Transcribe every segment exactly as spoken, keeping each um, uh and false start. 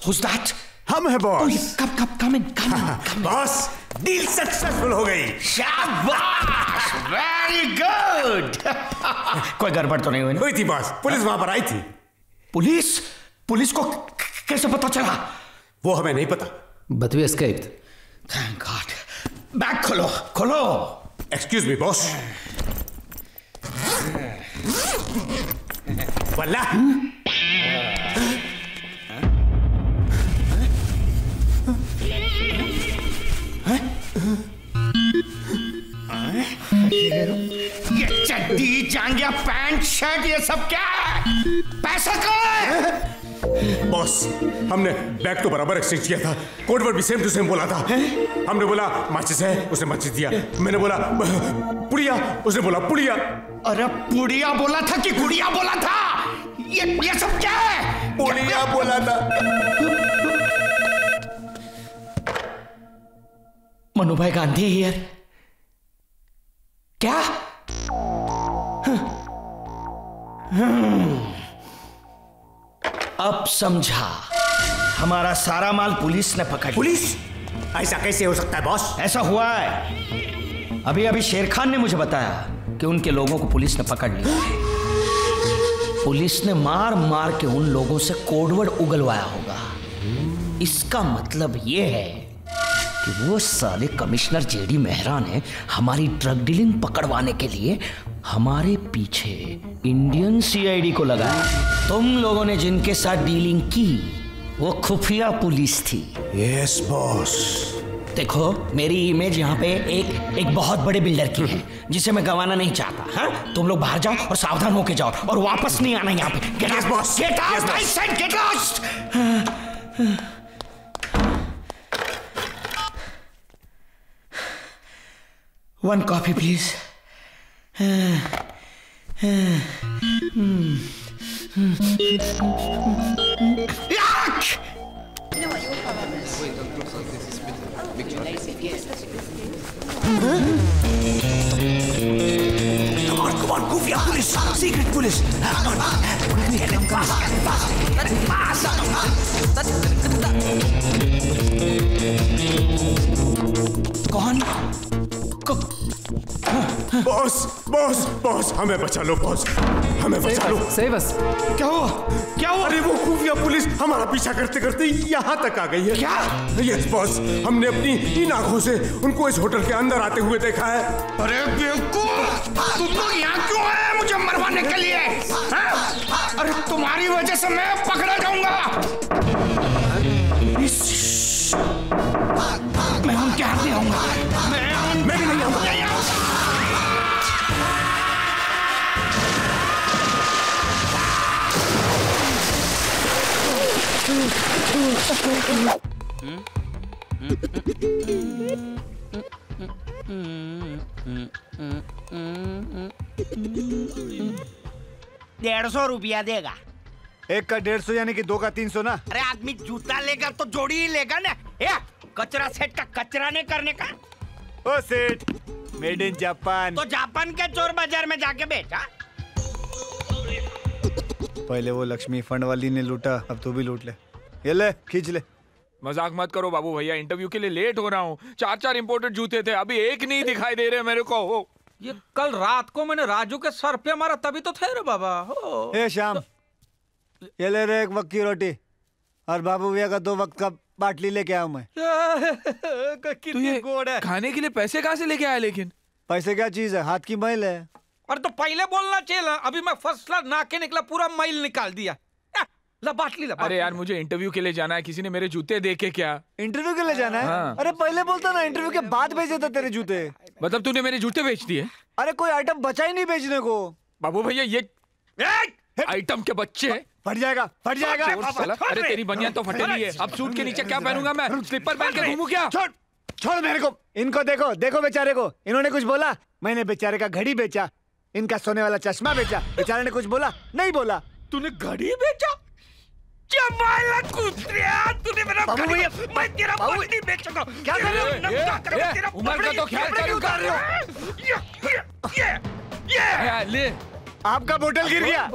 Who's that? हम है boss. कब कब come in come in boss, deal successful हो गई। शाबाश, वेरी गुड। कोई गड़बड़ तो नहीं हुई? हुई थी बॉस, पुलिस वहां पर आई थी। पुलिस? पुलिस को कैसे पता चला? वो हमें नहीं पता। But we escaped. Thank God. Bag खोलो, खोलो। Excuse me boss. वल्ला ये चड्डी, जांघिया, पैंट, शर्ट, ये सब क्या है? पैसा कहाँ है? बॉस, हमने बैग तो बराबर एक्सचेंज किया था, कोड वर्ड भी सेम टू सेम बोला था। हमने बोला माचिस है, उसने माचिस दिया। मैंने बोला पुड़िया, उसने बोला पुड़िया। अरे पुड़िया बोला था कि गुड़िया बोला था? ये ये सब क्या है? पुड़िया बोला था। मनु भाई गांधी हियर। क्या? अब समझा, हमारा सारा माल पुलिस ने पकड़ लिया। पुलिस? ऐसा कैसे हो सकता है बॉस? ऐसा हुआ है। अभी अभी शेर खान ने मुझे बताया कि उनके लोगों को पुलिस ने पकड़ लिया। पुलिस ने मार मार के उन लोगों से कोडवर्ड उगलवाया होगा। इसका मतलब यह है कि वो साले कमिश्नर जेडी मेहरा ने हमारी ड्रग डीलिंग पकड़वाने के लिए हमारे पीछे इंडियन सीआईडी को लगाया। तुम लोगों ने जिनके साथ डीलिंग की वो खुफिया पुलिस थी। Yes boss. देखो, मेरी इमेज यहाँ पे एक एक बहुत बड़े बिल्डर की है जिसे मैं गंवाना नहीं चाहता। हाँ, तुम लोग बाहर जाओ और सावधान होके जाओ और वापस नहीं आना यहाँ पे। Get out boss, get out, I said get lost. One coffee please. Come on, come on, खुफिया पुलिस, सीक्रेट पुलिस। कौन? बॉस, बॉस, बॉस, हमें बचा लो बॉस, हमें बचा लो। Save us. क्या हुआ? क्या हुआ? अरे वो खुफिया पुलिस हमारा पीछा करते करते यहाँ तक आ गई है। क्या? यस बॉस, हमने अपनी इन आंखों से उनको इस होटल के अंदर आते हुए देखा है। अरे बेवकूफ, तुम लोग यहाँ क्यों आए मुझे मरवाने के लिए? हाँ? अरे तुम्हारी वजह से मैं पकड़ा जाऊंगा। मैं उनके हाथ नहीं आऊंगा। मैं मैं भी नहीं आऊंगा। डेढ़ सौ रुपया देगा। एक का डेढ़ सौ यानी कि दो का तीन सौ ना। अरे आदमी जूता लेगा तो जोड़ी ही लेगा ना। या कचरा सेट का कचरा नहीं करने का। ओ सेठ, मेड इन जापान। तो जापान के चोर बाजार में जाके बेचा। पहले वो लक्ष्मी फंड वाली ने लूटा, अब तू भी लूट ले। ये ले, खींच ले। मजाक मत करो बाबू भैया, इंटरव्यू के लिए लेट हो रहा हूँ। चार चार इंपोर्टेड जूते थे, अभी एक नहीं दिखाई दे रहे मेरे को। ये कल रात को मैंने राजू के सर पे मारा, तभी तो थे रे बाबा। ए श्याम, ये ले रहे एक वक्त की रोटी और बाबू भैया का दो वक्त का बाटली लेके आया मैं। कितनी गोड़ है। खाने के लिए पैसे कहाँ से लेके आया? लेकिन पैसे क्या चीज है, हाथ की मैल है। अरे तो पहले बोलना चाहिए। अभी मैं फर्स्ट क्लास ना के निकला, पूरा मैल निकाल दिया। ला बाटली ला। अरे यार, मुझे इंटरव्यू के लिए जाना है। किसी ने मेरे जूते देखे क्या? इंटरव्यू के लिए जाना है? हाँ। अरे पहले बोलता ना, इंटरव्यू के बाद भेजे थे तेरे जूते। मतलब तूने मेरे जूते बेच दिए? अरे कोई आइटम बचा ही नहीं बेचने को। बाबू भैया, ये आइटम के बच्चे फट जाएगा, फट जाएगा। अरे तेरी बनियान तो फटेली है, अब सूट के नीचे क्या पहनूंगा मैं? स्लीपर पहन के घूमूं क्या? छोड़ छोड़ मेरे को। इनको देखो, देखो बेचारे को। इन्होंने कुछ बोला? मैंने बेचारे का घड़ी बेचा, इनका सोने वाला चश्मा बेचा। बेचारे ने कुछ बोला? नहीं बोला। तूने घड़ी बेचा? तूने मेरा बाबू भैया, मैं तेरा घड़ी बेचूंगा। क्या कर रहे हो? उम्र का तो ख्याल क्यों कर रहे हो? ये ये ले आपका बोतल गिर गया।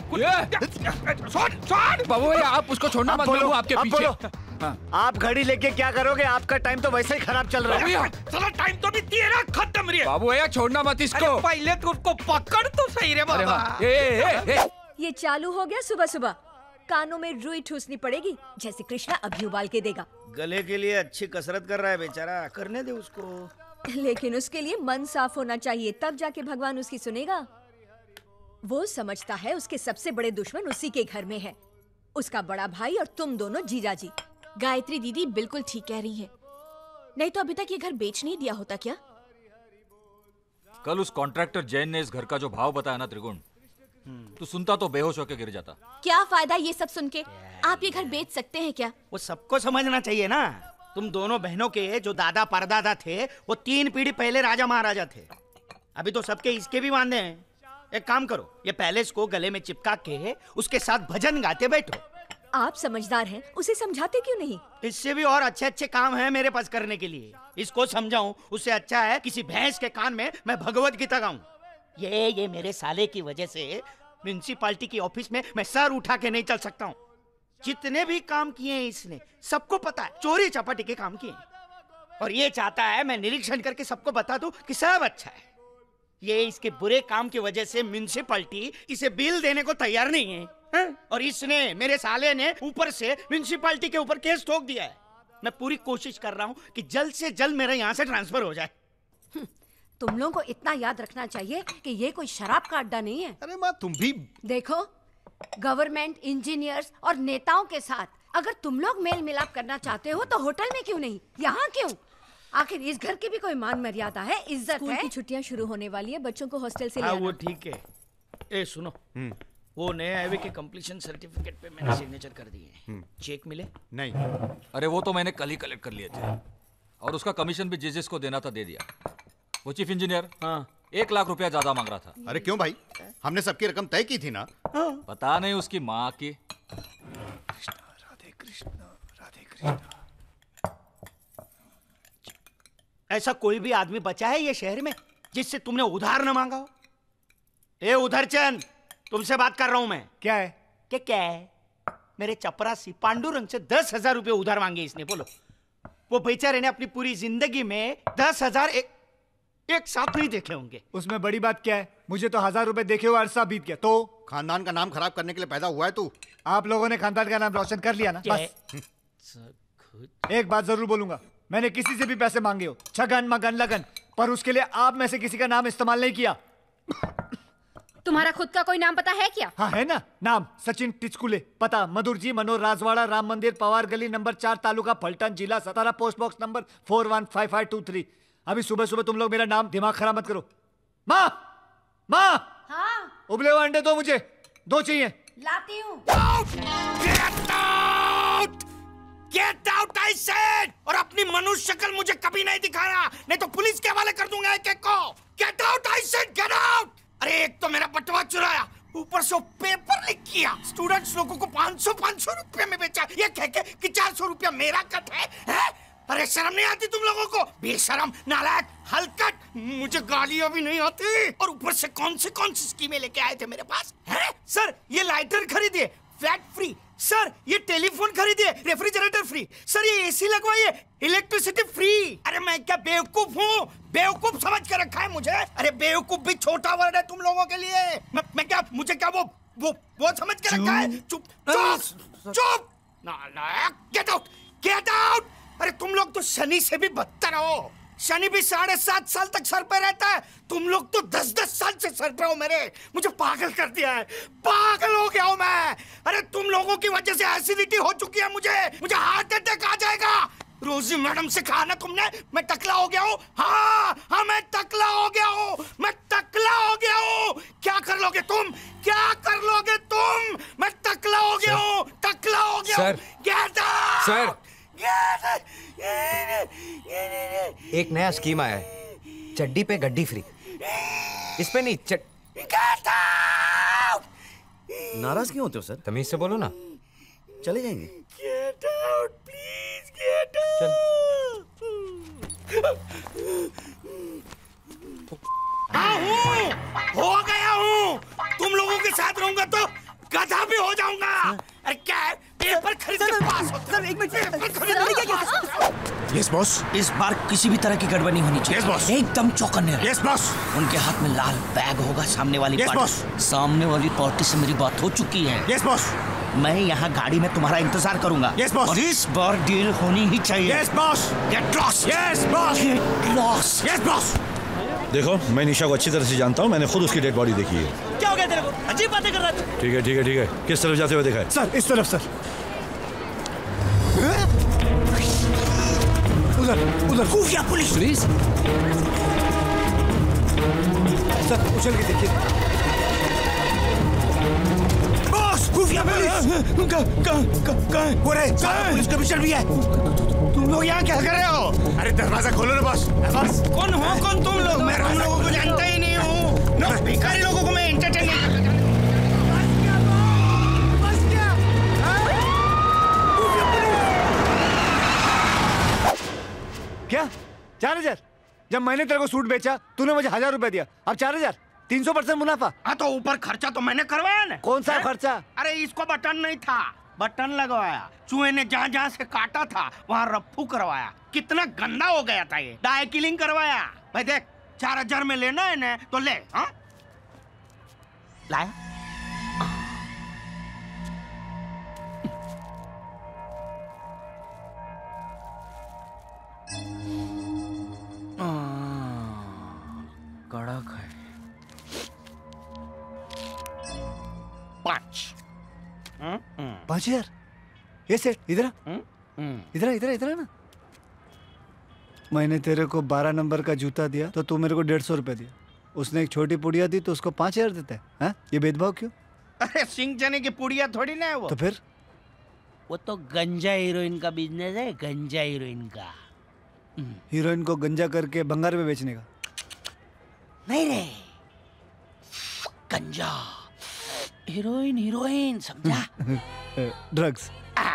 बाबू भैया आप उसको छोड़ना मत, बोलो, आपके अब पीछे। बोलो। हाँ। आप घड़ी लेके क्या करोगे? आपका टाइम तो वैसे ही खराब चल रहा है। चलो टाइम तो भी तेरा खत्म रे। बाबू भैया छोड़ना मत इसको। पहले तो उसको पकड़ तो सही रे अरे बाबा। हाँ, ए, ए, ए, ए। ये चालू हो गया सुबह सुबह। कानों में रुई ठूसनी पड़ेगी जैसे कृष्णा अभी उबाल के देगा। गले के लिए अच्छी कसरत कर रहा है बेचारा, करने दे उसको। लेकिन उसके लिए मन साफ होना चाहिए, तब जाके भगवान उसकी सुनेगा। वो समझता है उसके सबसे बड़े दुश्मन उसी के घर में है, उसका बड़ा भाई और तुम दोनों जीजाजी। गायत्री दीदी बिल्कुल ठीक कह रही है, नहीं तो अभी तक ये घर बेच नहीं दिया होता क्या? कल उस कॉन्ट्रैक्टर जैन ने इस घर का जो भाव बताया ना त्रिगुण, तो सुनता तो बेहोश होकर गिर जाता। क्या फायदा ये सब सुन के? आप ये घर बेच सकते हैं क्या? वो सबको समझना चाहिए ना। तुम दोनों बहनों के जो दादा परदादा थे वो तीन पीढ़ी पहले राजा महाराजा थे। अभी तो सबके इसके भी वांदे हैं। एक काम करो, ये पैलेस को गले में चिपका के उसके साथ भजन गाते बैठो। आप समझदार हैं, उसे समझाते क्यों नहीं? इससे भी और अच्छे अच्छे काम है मेरे पास करने के लिए। इसको समझाऊं उससे अच्छा है किसी भैंस के कान में मैं भगवत गीता गाऊं। ये ये मेरे साले की वजह से म्युनिसिपालिटी की ऑफिस में मैं सर उठा के नहीं चल सकता हूँ। जितने भी काम किए हैं इसने सबको पता है, चोरी चपाटी के काम किए। और ये चाहता है मैं निरीक्षण करके सबको बता दूं कि सब अच्छा है। ये इसके बुरे काम की वजह से म्युनिसिपालिटी इसे बिल देने को तैयार नहीं है, है? और इसने मेरे साले ने ऊपर से म्युनिसिपालिटी के ऊपर केस ठोक दिया है। मैं पूरी कोशिश कर रहा हूँ कि जल्द से जल्द मेरा यहाँ से ट्रांसफर हो जाए। तुम लोगों को इतना याद रखना चाहिए कि ये कोई शराब का अड्डा नहीं है। अरे माँ तुम भी देखो, गवर्नमेंट, इंजीनियर्स और नेताओं के साथ अगर तुम लोग मेल मिलाप करना चाहते हो तो होटल में क्यों नहीं, यहाँ क्यों? आखिर इस घर की भी कोई मान मर्यादा है, इज्जत स्कूल है। की छुट्टियां शुरू होने वाली है, बच्चों को हॉस्टल से ले हाँ आना। वो ठीक है। ए सुनो, वो नए हाईवे के कंप्लीशन सर्टिफिकेट पे मैंने सिग्नेचर कर दिए। चेक मिले? नहीं। अरे वो तो मैंने कल ही कलेक्ट कर लिए थे, और उसका कमीशन भी जिस जिसको देना था दे दिया। वो चीफ इंजीनियर हाँ एक लाख रुपया ज्यादा मांग रहा था। अरे क्यों भाई, हमने सबकी रकम तय की थी ना। पता नहीं उसकी माँ की। राधे कृष्ण, राधे कृष्ण। ऐसा कोई भी आदमी बचा है ये शहर में जिससे तुमने उधार न मांगा हो? ए उधरचंद, तुमसे बात कर रहा हूं मैं। क्या है? क्या क्या है? मेरे चपरासी पांडुरंग से दस हजार रुपये उधार मांगे इसने। बोलो, वो बेचारे ने अपनी पूरी जिंदगी में दस हजार एक, एक साथ नहीं देखे होंगे। उसमें बड़ी बात क्या है? मुझे तो हजार रुपए देखे हुए अरसा बीत गया। तो खानदान का नाम खराब करने के लिए पैदा हुआ है तू। आप लोगों ने खानदान का नाम रोशन कर लिया ना, बस। एक बात जरूर बोलूंगा, मैंने किसी से भी पैसे मांगे हो, छगन मगन लगन, पर उसके लिए आप में से किसी का नाम इस्तेमाल नहीं किया। तुम्हारा खुद का कोई नाम पता है क्या? हाँ है ना, नाम सचिन टिचकुले, पता मधुर जी मनोर राजवाड़ा, राम मंदिर, पवार गली, नंबर चार, तालुका फलटन, जिला Satara, post box number four one five five two three. अभी सुबह सुबह तुम लोग मेरा नाम दिमाग खराब मत करो। माँ, माँ, हाँ उबले हुए अंडे दो, मुझे दो चाहिए। लाती हूँ। Get out! Get out, I said! और अपनी मनुष्य शक्ल मुझे कभी नहीं दिखाना, नहीं तो पुलिस के हवाले कर दूंगा एक एक को। Get out, I said, get out! अरे एक तो मेरा बटवा चुराया, ऊपर से पेपर लीक किया, स्टूडेंट्स लोगों को पाँच सौ पाँच सौ रुपए में बेचा, ये कह के कि चार सौ रुपया मेरा कट है, है? अरे शर्म नहीं आती तुम लोगों को? बेशरम, नालायक, हलकट, मुझे गालियां भी नहीं आती। और ऊपर से कौन से कौन सी स्कीमें लेके आए थे मेरे पास, हैं? सर ये लाइटर खरीदिए फ्लैट फ्री, सर ये टेलीफोन खरीदिए रेफ्रिजरेटर फ्री, सर ये एसी लगवाइए इलेक्ट्रिसिटी फ्री। अरे मैं क्या बेवकूफ हूँ? बेवकूफ समझ के रखा है मुझे? अरे बेवकूफ भी छोटा वर्ड है तुम लोगों के लिए। मैं, मैं क्या, मुझे क्या वो वो वो समझ के रखा है? चुप चुप चुप, नालायक, गेट आउट, गेट आउट। अरे तुम लोग तो शनि से भी बदतर हो। शनि भी साढ़े सात साल तक सर पे रहता है, तुम लोग तो दस दस साल से सर पे हो मेरे। मुझे पागल कर दिया है, पागल हो गया हूं मैं। अरे तुम लोगों की वजह से एसिडिटी हो चुकी है मुझे, मुझे हार्ट अटैक आ जाएगा। रोजी मैडम से कहा ना तुमने मैं टकला हो गया हूँ? हाँ हाँ मैं टकला हो गया हूँ, मैं टकला हो गया हूँ। क्या कर लोगे तुम, क्या कर लोगे तुम? मैं टकला हो गया हूँ, टकला हो गया हूँ। गेट आउट सर, एक नया स्कीम आया है, चड्डी पे गड्डी फ्री। इस पे नहीं चट... नाराज क्यों होते हो सर? तमीज से बोलो ना, चले जाएंगे। Get out, please, get out. हाँ हूँ, हो गया हूँ, तुम लोगों के साथ रहूंगा तो गधा भी हो जाऊंगा। अरे क्या है, पेपर खरीद के पास होता है। सर एक मिनट। Yes boss. इस बार किसी भी तरह की गड़बड़ नहीं होनी चाहिए। Yes boss. एकदम चौकन्ने रहो। Yes boss. उनके हाथ में लाल बैग होगा। सामने वाली यस बॉस। सामने वाली पार्टी से मेरी बात हो चुकी है। Yes boss. मैं यहाँ गाड़ी में तुम्हारा इंतजार करूंगा। Yes boss. और इस बार डील होनी ही चाहिए। Yes boss. Get lost. Yes boss. Get lost. Yes boss. देखो, मैं निशा को अच्छी तरह से जानता हूँ। मैंने खुद उसकी डेड बॉडी देखी है। क्या हो गया तेरे को? अजीब बातें कर रहा है। ठीक है ठीक है ठीक है। किस तरफ जाते हुए देखा है? सर इस तरफ। सर उधर उधर। खुफिया पुलिस। पुलिस सर उछल के देखिए। बॉस, खुफिया पुलिस। कहाँ? वो रे, सारा पुलिस कमिश्नर भी है। तुम लोग यहाँ क्या कर रहे हो? अरे दरवाजा खोलो ना बॉस। बॉस कौन हो? कौन तुम लोग? मैं तुम लोगों को जानता ही नहीं हूँ। नो, भिखारी लोगों को मैं एंटरटेन नहीं करता। क्या? चार हजार? जब मैंने तेरे को सूट बेचा तूने मुझे हजार रुपए दिया, अब चार हजार? तीन सौ परसेंट मुनाफा। हाँ तो ऊपर खर्चा तो मैंने करवाया ना। कौन सा है? खर्चा? अरे इसको बटन नहीं था, बटन लगवाया। चूहे ने जहाँ जहाँ से काटा था वहाँ रफ्फू करवाया। कितना गंदा हो गया था ये। डाई किलिंग करवाया। भाई देख, चार हजार में लेना है ना तो ले। हाँ लाया। कड़क है। पाँच। पाँच हजार? ये सेठ इधर इधर इधर इधर ना। मैंने तेरे को बारह नंबर का जूता दिया तो तू मेरे को डेढ़ सौ रुपए दिया। उसने एक छोटी पुड़िया दी तो उसको पाँच हजार देता है। हाँ? ये भेदभाव क्यों? अरे सिंह चने की पुड़िया थोड़ी ना है वो। तो फिर? वो तो गंजा हीरोइन का बिजनेस है, गंजा हीरोइन का। हीरोइन को गंजा करके बंगार में बेचने का? नहीं रे, गंजा हीरोइन हीरोइन समझा? ड्रग्स।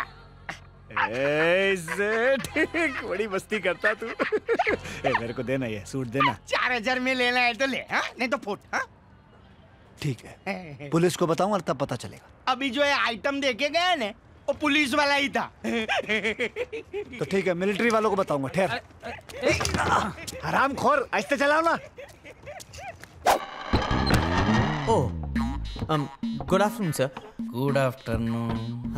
ठीक, बड़ी मस्ती करता तू। ए, मेरे को देना ये सूट देना। चार हजार में लेना है तो ले। हाँ? नहीं तो फुट। हाँ? ठीक है, पुलिस को बताऊंगा तब पता चलेगा। अभी जो है आइटम देखे गए ना वो पुलिस वाला ही था। तो ठीक है, मिलिट्री वालों को बताऊंगा। ठहर। हरामखोर, ऐसे चलाओ ना। Oh, good afternoon sir. Good afternoon.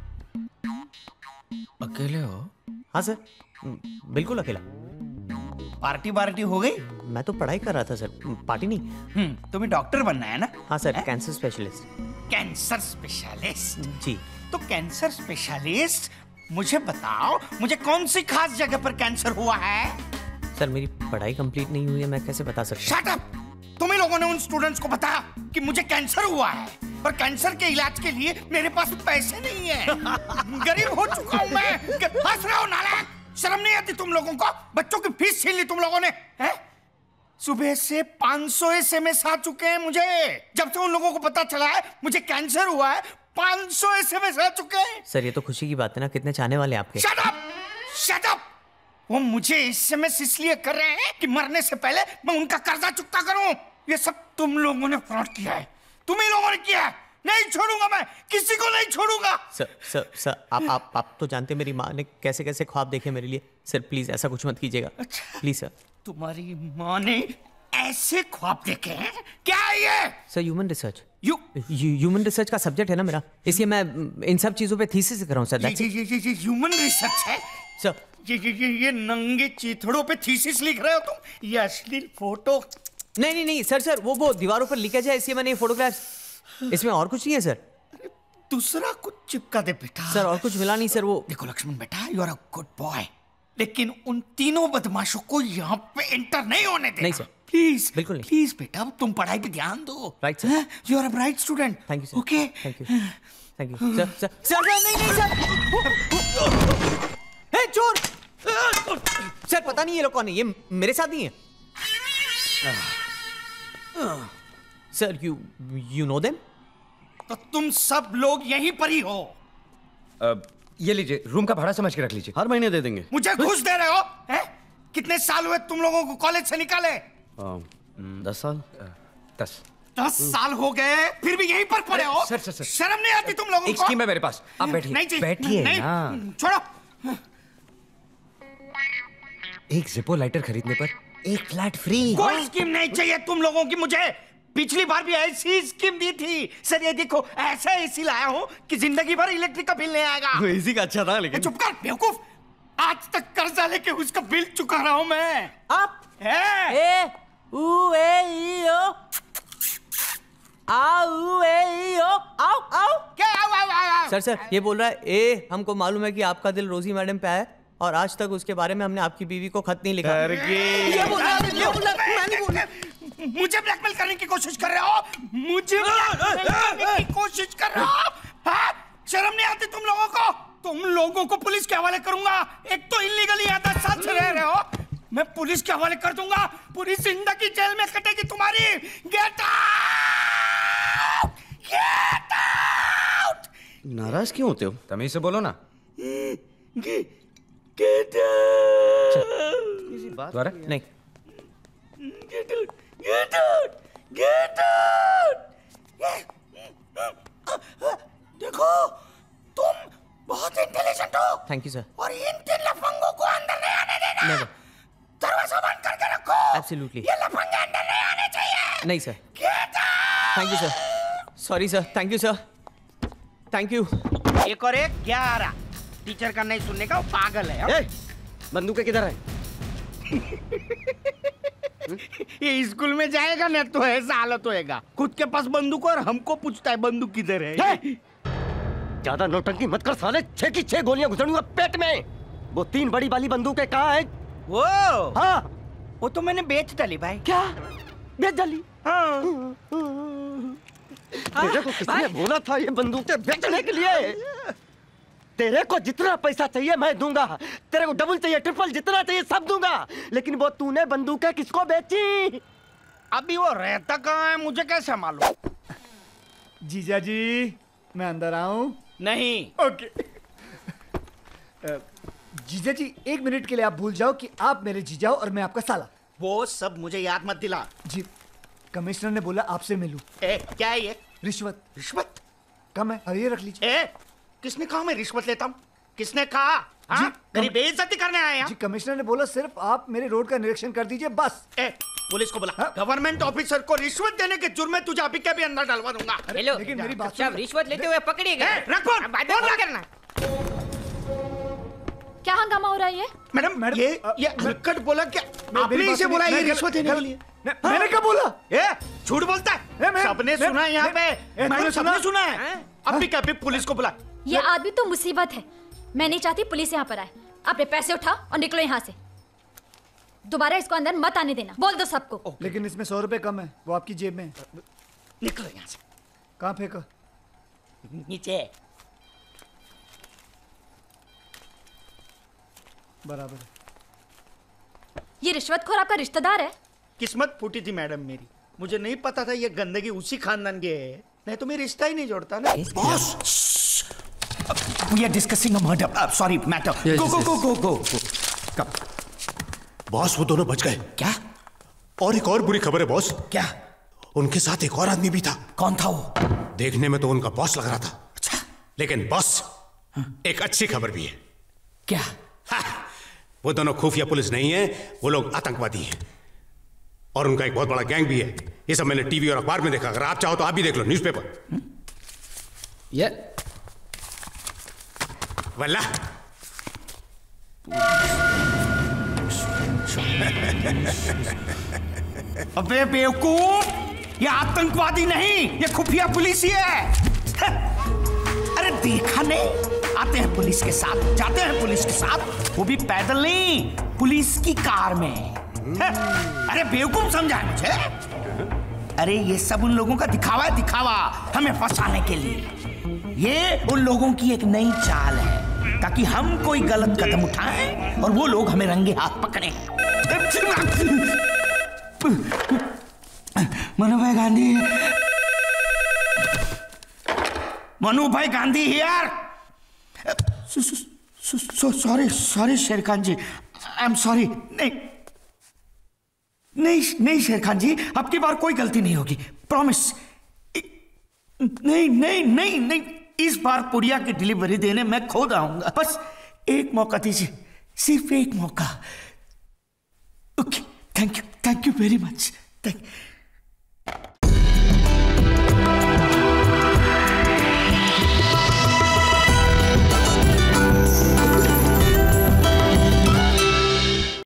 अकेले हो? हाँ सर, बिल्कुल अकेला। पार्टी पार्टी हो गई? मैं तो पढ़ाई कर रहा था सर, पार्टी नहीं। हम्म, तुम्हें डॉक्टर बनना है ना? हाँ sir, cancer specialist. Cancer specialist? जी। तो कैंसर स्पेशलिस्ट, मुझे बताओ, मुझे कौन सी खास जगह पर कैंसर हुआ है? सर मेरी पढ़ाई कंप्लीट नहीं हुई है, मैं कैसे बता सकता? Shut up! तुम ही लोगों ने उन स्टूडेंट्स को बताया कि मुझे कैंसर हुआ है, पर कैंसर के इलाज के लिए मेरे पास पैसे नहीं है। गरीब हो चुका हूँ मैं। हंस रहे हो नालायक? शर्म नहीं आती तुम लोगों को? बच्चों की फीस छीन ली तुम लोगों ने। है? सुबह से पाँच सौ एसएमएस आ चुके हैं मुझे। जब से उन लोगों को पता चला है मुझे कैंसर हुआ है, पाँच सौ एसएमएस आ चुके हैं। सर ये तो खुशी की बात है ना, कितने चाहने वाले आपके। Shut up! Shut up! वो मुझे एसएमएस इसलिए कर रहे हैं कि मरने से पहले मैं उनका कर्जा चुकता करूं। ये सब तुम लोगों ने फ्रॉड किया है, तुम ही लोगों ने किया है। नहीं छोड़ूंगा मैं, किसी को नहीं छोड़ूंगा। सर सर सर आप आप आप तो जानते मेरी माँ ने कैसे कैसे ख्वाब देखे मेरे लिए। सर प्लीज ऐसा कुछ मत कीजिएगा। अच्छा। Please sir. तुम्हारी माँ ने ऐसे ख्वाब देखे हैं? क्या है ये? Sir human research. You human research का सब्जेक्ट है ना मेरा, इसलिए मैं इन सब चीजों पे थीसिस कर रहा हूँ सर। ये ये ये ह्यूमन रिसर्च है सर। ये ये ये ये नंगे चीथड़ों पे थीसिस लिख रहे हो तुम? ये अश्लील फोटो? नहीं नहीं नहीं सर सर वो वो दीवारों पर लिखा जाए इसलिए मैंने ये फोटोग्राफ्स, इसमें और कुछ नहीं है सर। दूसरा कुछ चिपका दे बेटा। सर और कुछ मिला नहीं सर। वो देखो लक्ष्मण बेटा, you are a good boy, लेकिन उन तीनों बदमाशों को यहाँ पे एंटर नहीं होने देना। नहीं सर, प्लीज बिल्कुल नहीं। प्लीज बेटा, तुम पढ़ाई पे ध्यान दो। Right sir. You are a bright student. Thank you sir. Okay thank you thank you sir sir sir नहीं नहीं सर। हे चोर! सर पता नहीं ये लोग कौन है, ये मेरे साथ नहीं है। Sir you you know them? तो तुम सब लोग यहीं पर ही हो? अब ये लीजिए, रूम का भाड़ा समझ के रख लीजिए, हर महीने दे देंगे। मुझे घूस दे रहे हो? हैं? कितने साल हुए तुम लोगों को कॉलेज से निकाले? आ, दस साल। दस दस साल हो गए फिर भी यहीं पर पड़े हो। सर सर सर शर्म नहीं आती तुम लोगों को? एक स्कीम है मेरे पास, आप बैठिए। नहीं चाहिए। बैठिए नहीं, ना। छोड़ो। एक जिपो लाइटर खरीदने पर एक फ्लैट फ्री। कोई स्कीम नहीं चाहिए तुम लोगों की मुझे। पिछली बार भी ऐसी स्कीम दी थी। सर ये देखो ऐसा एसी लाया हूँ कि जिंदगी भर इलेक्ट्रिक का बिल नहीं आएगा। एसी का अच्छा था लेकिन। चुप कर बेवकूफ, आज तक कर्जा लेके उसका बिल चुका रहा हूँ मैं। आप है? ए उ ए ई ओ आ उ ए ई ओ आओ आओ। क्या आओ आओ आओ? सर सर ये बोल रहा है ए हमको मालूम है कि आपका दिल रोजी मैडम पे है और आज तक उसके बारे में हमने आपकी बीवी को खत नहीं लिखा। ये बोल रहा है, ये बोल रहा है, मैं नहीं बोल रहा। मुझे ब्लैकमेल करने की कोशिश कर रहे हो? मुझे ब्लैकमेल करने की कोशिश कर रहे हो? हाँ? शर्म नहीं आती तुम लोगों को? तुम लोगों को पुलिस के हवाले करूंगा। एक तो इल्लीगली यहाँ दस साल से रह रहे हो, मैं पुलिस के हवाले कर दूंगा। पूरी जिंदगी जेल में कटेगी तुम्हारी। Get out! Get out! नाराज क्यों होते हो? तमीज से बोलो ना। Get out! द्वारा नहीं। Get out! Get out! Get out! देखो तुम बहुत इंटेलिजेंट हो। Thank you sir. और इन तीन लफंगों को अंदर नहीं आने देना। नेवर। दरवाजा बंद करके रखो। एब्सोल्युटली। ये लफंगे अंदर नहीं आने चाहिए। नहीं सर। Get out! Thank you sir. Sorry sir. Thank you sir. Thank you. एक और एक ग्यारह। टीचर का नहीं सुनने का वो पागल है। ए, बंदूकें किधर है? ये स्कूल में जाएगा ना तो ऐसा हालत होएगा। खुद के पास बंदूक और हमको पूछता है बंदूक किधर है। ज्यादा नौटंकी मत कर साले, छह की छह गोलियां घुसड़ूंगा पेट में। वो तीन बड़ी वाली बंदूकें कहाँ हैं? वो हाँ वो तो मैंने बेच डाली भाई। क्या बेच डाली? हाँ। तेरे को किसने बोला था ये बंदूकें बेचने के लिए? तेरे को जितना पैसा चाहिए मैं दूंगा। तेरे को डबल चाहिए, ट्रिपल, जितना चाहिए सब दूंगा। लेकिन वो तूने बंदूकें किसको बेची? अभी वो रहता कहाँ है मुझे कैसे मालूम? जीजा जी मैं अंदर आऊं? नहीं। ओके। जीजा जी एक मिनट के लिए आप भूल जाओ कि आप मेरे जीजा हो और मैं आपका साला। वो सब मुझे याद मत दिला। जी कमिश्नर ने बोला आपसे मिलूं। ए क्या है ये? रिश्वत। रिश्वत? कम है, अब ये रख लीजिए। ए किसने कहा मैं रिश्वत लेता हूँ? किसने कहा? हाँ? मेरी बेइज्जती करने आए हैं? जी कमिश्नर ने बोला सिर्फ आप मेरे रोड का निरीक्षण कर दीजिए बस। ए पुलिस को बुला। गवर्नमेंट ऑफिसर को रिश्वत देने के जुर्म में तुझे अभी के भी अंदर डलवा दूंगा। हेलो, लेकिन मेरी बात सब रिश्वत लेते हुए पकड़े गए। रखो फोन करना। क्या हंगामा हो रहा है ये? मैडम मैडम ये ये हरकत बोला क्या? आपने इसे बोला ये रिश्वत देने के लिए? मैंने क्या बोला? ए झूठ बोलता है। सबने सुना है यहाँ पे। मैडम सबने सुना है। अभी क्या पुलिस को बुला। ये आदमी तो मुसीबत है। मैं नहीं चाहती पुलिस यहाँ पर आए। अपने पैसे उठाओ और निकलो यहाँ से। दोबारा इसको अंदर मत आने देना, बोल दो सबको। लेकिन इसमें सौ रुपए कम है, वो आपकी जेब में। निकलो यहाँ से। कहाँ फेंका? नीचे। बराबर। ये रिश्वतखोर आपका रिश्तेदार है? किस्मत फूटी थी मैडम मेरी। मुझे नहीं पता था ये गंदगी उसी खानदान के है, नहीं तो मैं रिश्ता ही नहीं जोड़ता ना। Boss, we are discussing a murder. Uh, sorry, matter. Yes, go, go, yes, go, yes. go, go, go. Come. Boss वो दोनों बच गए। क्या? और एक और बुरी खबर है बॉस। क्या? उनके साथ एक और आदमी भी था। कौन था वो? देखने में तो उनका बॉस लग रहा था। अच्छा। लेकिन बॉस एक अच्छी खबर भी है। क्या? हाँ, वो दोनों खुफिया पुलिस नहीं है, वो लोग आतंकवादी हैं। और उनका एक बहुत बड़ा गैंग भी है। ये सब मैंने टीवी और अखबार में देखा। अगर आप चाहो तो आप भी देख लो न्यूज़पेपर। ये वल्ला अबे बेवकूफ, ये आतंकवादी नहीं, ये खुफिया पुलिस ही है। अरे देखा नहीं, आते हैं पुलिस के साथ, जाते हैं पुलिस के साथ, वो भी पैदल नहीं, पुलिस की कार में। अरे बेवकूफ समझा है मुझे? अरे ये सब उन लोगों का दिखावा है, दिखावा, हमें फंसाने के लिए। ये उन लोगों की एक नई चाल है, ताकि हम कोई गलत कदम उठाएं और वो लोग हमें रंगे हाथ पकड़े। मनु भाई गांधी, मनु भाई Gandhi here. Sorry sorry Sher Khan ji, I am sorry. नहीं नहीं नहीं शेर खान जी, अब की बार कोई गलती नहीं होगी, प्रॉमिस। नहीं नहीं नहीं नहीं, इस बार पुड़िया की डिलीवरी देने मैं खुद आऊंगा। बस एक मौका दीजिए, सिर्फ एक मौका। Okay, thank you, thank you very much. Thank